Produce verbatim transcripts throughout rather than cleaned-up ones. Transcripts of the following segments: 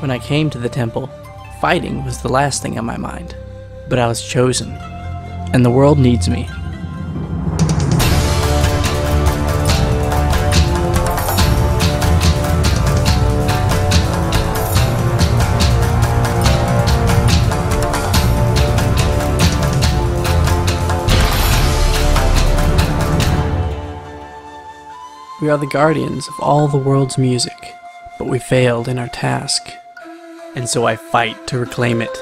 When I came to the temple, fighting was the last thing on my mind. But I was chosen, and the world needs me. We are the guardians of all the world's music, but we failed in our task, and so I fight to reclaim it.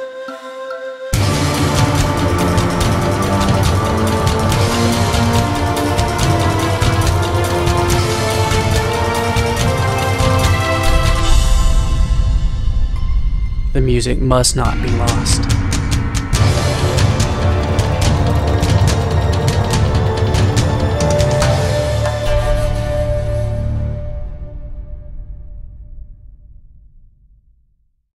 The music must not be lost.